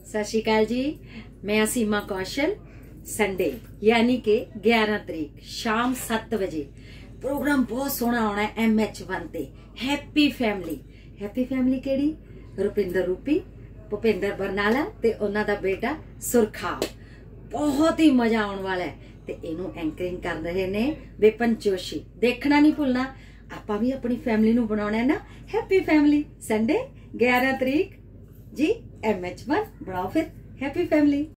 सत श्री अकाल जी। मैं सीमा कौशल। संडे यानी कि 11 तरीक शाम 7 बजे प्रोग्राम बहुत सोहना आना है MH1 ते हैप्पी फैमिली। हैप्पी फैमिली केड़ी? रुपिंदर रूपी, भुपिंदर बरनाला ते उन्हां दा बेटा सुरखाव। बहुत ही मजा आने वाला है ते इनू एंकरिंग कर रहे ने विपिन जोशी। देखना नहीं भुलना। आपां भी अपनी फैमिली नू बनाउणा है ना हैप्पी फैमिली। संडे 11 तरीक जी MH1 बनाओ फिर हैप्पी फैमिली।